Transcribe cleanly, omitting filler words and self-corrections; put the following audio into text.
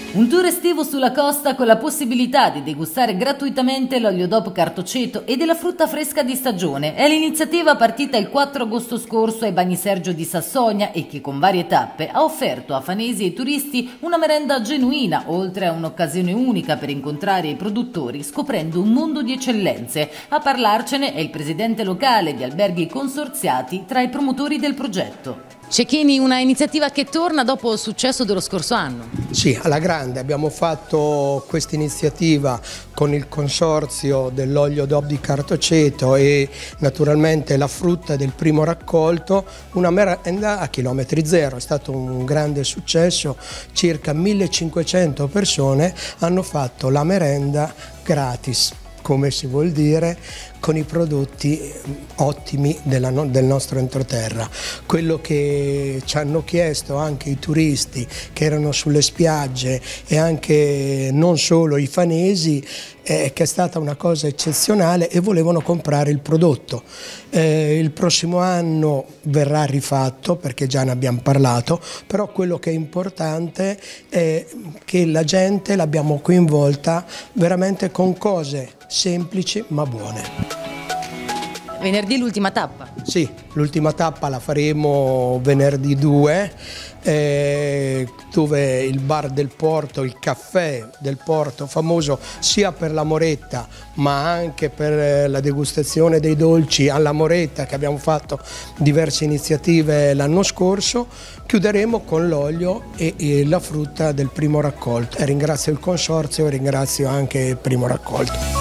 Un tour estivo sulla costa con la possibilità di degustare gratuitamente l'olio DOP Cartoceto e della frutta fresca di stagione. È l'iniziativa partita il 4 agosto scorso ai Bagni Sergio di Sassonia e che con varie tappe ha offerto a fanesi e ai turisti una merenda genuina, oltre a un'occasione unica per incontrare i produttori, scoprendo un mondo di eccellenze. A parlarcene è il presidente locale di Alberghi Consorziati tra i promotori del progetto. Cecchini, una iniziativa che torna dopo il successo dello scorso anno. Sì, alla grande. Abbiamo fatto questa iniziativa con il consorzio dell'olio DOP di Cartoceto e naturalmente la frutta del primo raccolto, una merenda a chilometri zero. È stato un grande successo, circa 1500 persone hanno fatto la merenda gratis, come si vuol dire, con i prodotti ottimi del nostro entroterra. Quello che ci hanno chiesto anche i turisti che erano sulle spiagge e anche non solo i fanesi, che è stata una cosa eccezionale e volevano comprare il prodotto. Il prossimo anno verrà rifatto perché già ne abbiamo parlato, però quello che è importante è che la gente l'abbiamo coinvolta veramente con cose semplici ma buone. Venerdì l'ultima tappa? Sì, l'ultima tappa la faremo venerdì 2, dove il bar del porto, il caffè del porto, famoso sia per la moretta ma anche per la degustazione dei dolci alla moretta, che abbiamo fatto diverse iniziative l'anno scorso. Chiuderemo con l'olio e la frutta del primo raccolto. Ringrazio il consorzio e ringrazio anche il primo raccolto.